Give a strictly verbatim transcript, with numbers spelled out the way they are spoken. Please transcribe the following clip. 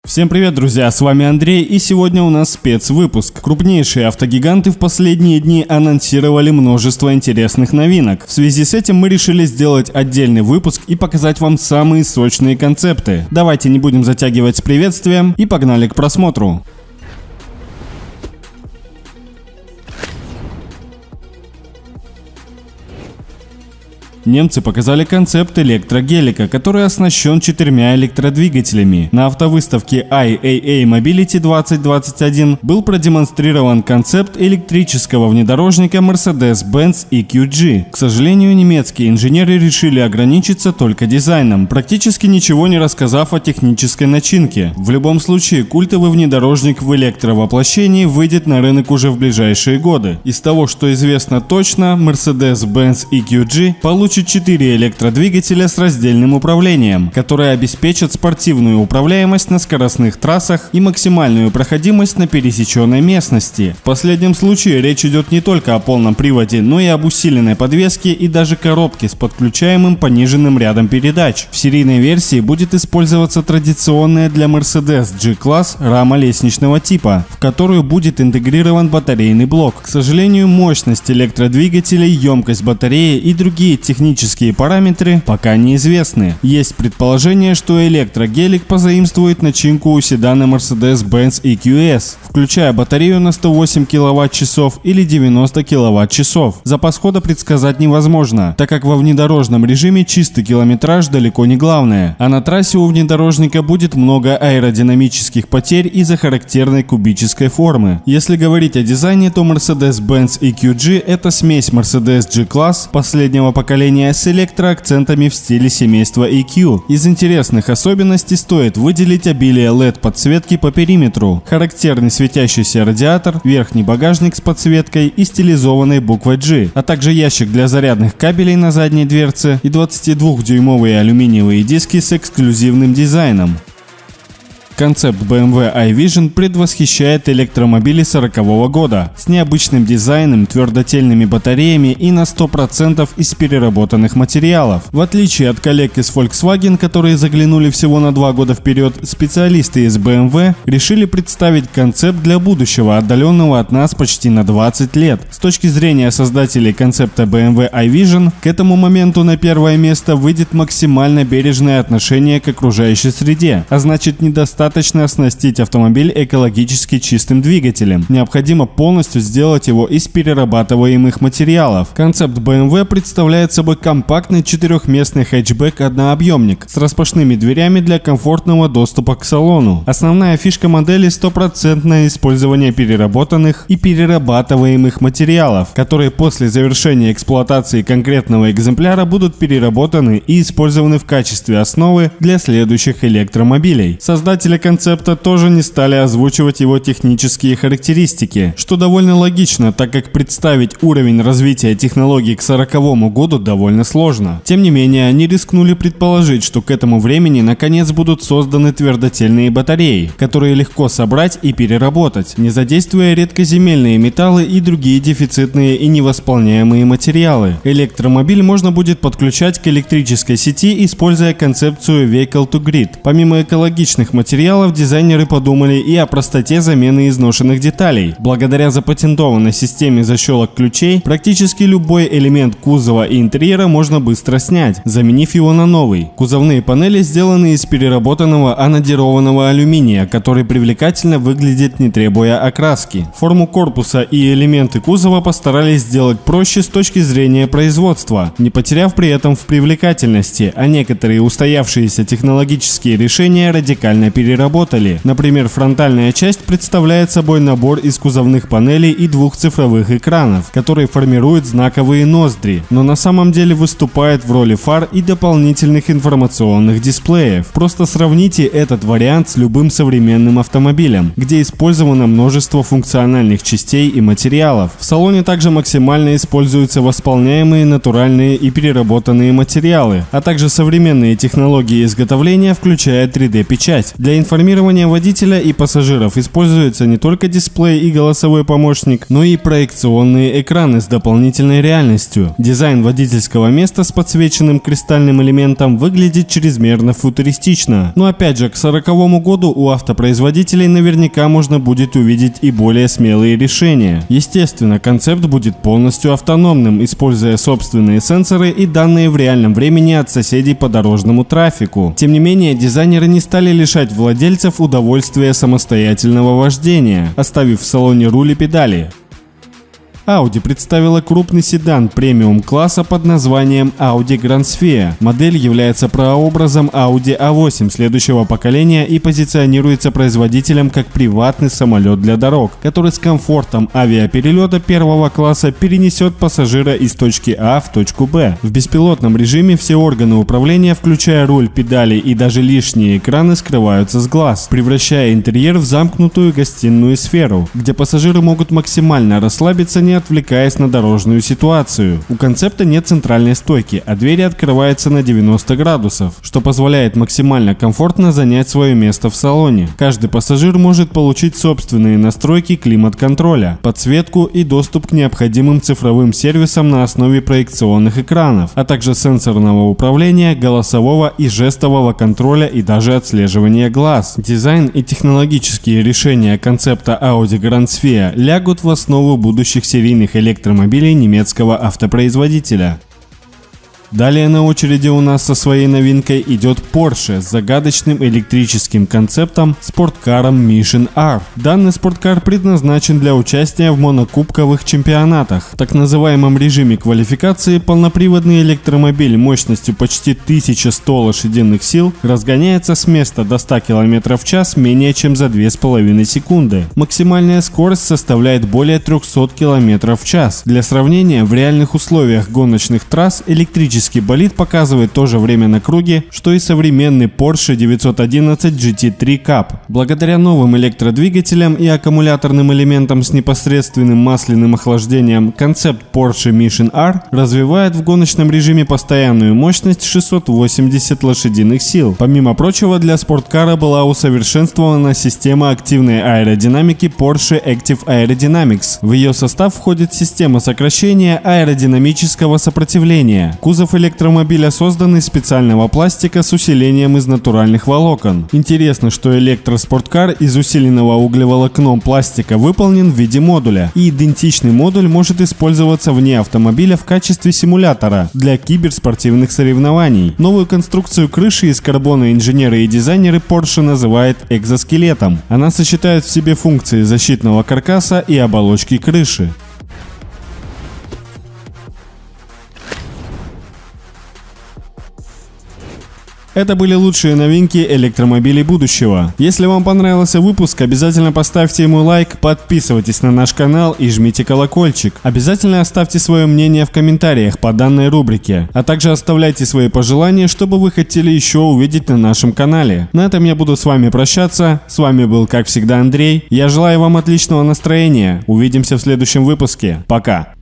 Всем привет, друзья, с вами Андрей, и сегодня у нас спецвыпуск. Крупнейшие автогиганты в последние дни анонсировали множество интересных новинок. В связи с этим мы решили сделать отдельный выпуск и показать вам самые сочные концепты. Давайте не будем затягивать с приветствием и погнали к просмотру. Немцы показали концепт электрогелика, который оснащен четырьмя электродвигателями. На автовыставке ай эй эй Mobility двадцать двадцать один был продемонстрирован концепт электрического внедорожника Mercedes-Benz и кью джи. К сожалению, немецкие инженеры решили ограничиться только дизайном, практически ничего не рассказав о технической начинке. В любом случае, культовый внедорожник в электровоплощении выйдет на рынок уже в ближайшие годы. Из того, что известно точно, Mercedes-Benz и кью джи получат четыре электродвигателя с раздельным управлением, которые обеспечат спортивную управляемость на скоростных трассах и максимальную проходимость на пересеченной местности. В последнем случае речь идет не только о полном приводе, но и об усиленной подвеске и даже коробке с подключаемым пониженным рядом передач. В серийной версии будет использоваться традиционная для Mercedes G-класс рама лестничного типа, в которую будет интегрирован батарейный блок. К сожалению, мощность электродвигателей, емкость батареи и другие технические Технические параметры пока неизвестны. Есть предположение, что электрогелик позаимствует начинку у седана Mercedes-Benz и кью эс, включая батарею на сто восемь киловатт-часов или девяносто киловатт-часов. Запас хода предсказать невозможно, так как во внедорожном режиме чистый километраж далеко не главное, а на трассе у внедорожника будет много аэродинамических потерь из-за характерной кубической формы. Если говорить о дизайне, то Mercedes-Benz и кью джи это смесь Mercedes G-класс последнего поколения с электроакцентами в стиле семейства и кью. Из интересных особенностей стоит выделить обилие эл и ди-подсветки по периметру, характерный светящийся радиатор, верхний багажник с подсветкой и стилизованной буквой G, а также ящик для зарядных кабелей на задней дверце и двадцатидвухдюймовые алюминиевые диски с эксклюзивным дизайном. Концепт бэ эм вэ iVision предвосхищает электромобили сорокового года с необычным дизайном, твердотельными батареями и на сто процентов из переработанных материалов. В отличие от коллег из Volkswagen, которые заглянули всего на два года вперед, специалисты из бэ эм вэ решили представить концепт для будущего, отдаленного от нас почти на двадцать лет. С точки зрения создателей концепта бэ эм вэ iVision, к этому моменту на первое место выйдет максимально бережное отношение к окружающей среде, а значит недостаточно Достаточно оснастить автомобиль экологически чистым двигателем. Необходимо полностью сделать его из перерабатываемых материалов. Концепт бэ эм вэ представляет собой компактный четырехместный хэтчбэк-однообъемник с распашными дверями для комфортного доступа к салону. Основная фишка модели – стопроцентное использование переработанных и перерабатываемых материалов, которые после завершения эксплуатации конкретного экземпляра будут переработаны и использованы в качестве основы для следующих электромобилей. Создатели концепта тоже не стали озвучивать его технические характеристики, что довольно логично, так как представить уровень развития технологий к сороковому году довольно сложно. Тем не менее, они рискнули предположить, что к этому времени наконец будут созданы твердотельные батареи, которые легко собрать и переработать, не задействуя редкоземельные металлы и другие дефицитные и невосполняемые материалы. Электромобиль можно будет подключать к электрической сети, используя концепцию Vehicle to Grid. Помимо экологичных материалов, дизайнеры подумали и о простоте замены изношенных деталей. Благодаря запатентованной системе защелок ключей, практически любой элемент кузова и интерьера можно быстро снять, заменив его на новый. Кузовные панели сделаны из переработанного анодированного алюминия, который привлекательно выглядит, не требуя окраски. Форму корпуса и элементы кузова постарались сделать проще с точки зрения производства, не потеряв при этом в привлекательности, а некоторые устоявшиеся технологические решения радикально переработали. Работали. Например, фронтальная часть представляет собой набор из кузовных панелей и двух цифровых экранов, которые формируют знаковые ноздри, но на самом деле выступает в роли фар и дополнительных информационных дисплеев. Просто сравните этот вариант с любым современным автомобилем, где использовано множество функциональных частей и материалов. В салоне также максимально используются восполняемые натуральные и переработанные материалы, а также современные технологии изготовления, включая три дэ печать. Для информирования водителя и пассажиров используется не только дисплей и голосовой помощник, но и проекционные экраны с дополнительной реальностью. Дизайн водительского места с подсвеченным кристальным элементом выглядит чрезмерно футуристично. Но опять же, к сороковому году у автопроизводителей наверняка можно будет увидеть и более смелые решения. Естественно, концепт будет полностью автономным, используя собственные сенсоры и данные в реальном времени от соседей по дорожному трафику. Тем не менее, дизайнеры не стали лишать владельцев удовольствия самостоятельного вождения, оставив в салоне руль и педали. Audi представила крупный седан премиум-класса под названием Audi Grand Sphere. Модель является прообразом Audi а восемь следующего поколения и позиционируется производителем как приватный самолет для дорог, который с комфортом авиаперелета первого класса перенесет пассажира из точки А в точку Б. В беспилотном режиме все органы управления, включая руль, педали и даже лишние экраны, скрываются с глаз, превращая интерьер в замкнутую гостиную сферу, где пассажиры могут максимально расслабиться, не отвлекаясь на дорожную ситуацию. У концепта нет центральной стойки, а двери открываются на девяносто градусов, что позволяет максимально комфортно занять свое место в салоне. Каждый пассажир может получить собственные настройки климат-контроля, подсветку и доступ к необходимым цифровым сервисам на основе проекционных экранов, а также сенсорного управления, голосового и жестового контроля и даже отслеживания глаз. Дизайн и технологические решения концепта Audi Grand Sphere лягут в основу будущих серийных электромобилей немецкого автопроизводителя. Далее на очереди у нас со своей новинкой идет Porsche с загадочным электрическим концептом спорткаром Mission R. Данный спорткар предназначен для участия в монокубковых чемпионатах. В так называемом режиме квалификации полноприводный электромобиль мощностью почти тысяча сто лошадиных сил разгоняется с места до ста километров в час менее чем за две с половиной секунды. Максимальная скорость составляет более трёхсот километров в час. Для сравнения, в реальных условиях гоночных трасс электрический болид показывает то же время на круге, что и современный Porsche девятьсот одиннадцать джи ти три Cup. Благодаря новым электродвигателям и аккумуляторным элементам с непосредственным масляным охлаждением, концепт Porsche Mission R развивает в гоночном режиме постоянную мощность шестьсот восемьдесят лошадиных сил. Помимо прочего, для спорткара была усовершенствована система активной аэродинамики Porsche Active Aerodynamics. В ее состав входит система сокращения аэродинамического сопротивления. Кузов электромобиля создан из специального пластика с усилением из натуральных волокон. Интересно, что электроспорткар из усиленного углеволокном пластика выполнен в виде модуля, и идентичный модуль может использоваться вне автомобиля в качестве симулятора для киберспортивных соревнований. Новую конструкцию крыши из карбона инженеры и дизайнеры Porsche называют экзоскелетом. Она сочетает в себе функции защитного каркаса и оболочки крыши. Это были лучшие новинки электромобилей будущего. Если вам понравился выпуск, обязательно поставьте ему лайк, подписывайтесь на наш канал и жмите колокольчик. Обязательно оставьте свое мнение в комментариях по данной рубрике, а также оставляйте свои пожелания, чтобы вы хотели еще увидеть на нашем канале. На этом я буду с вами прощаться. С вами был, как всегда, Андрей. Я желаю вам отличного настроения. Увидимся в следующем выпуске. Пока!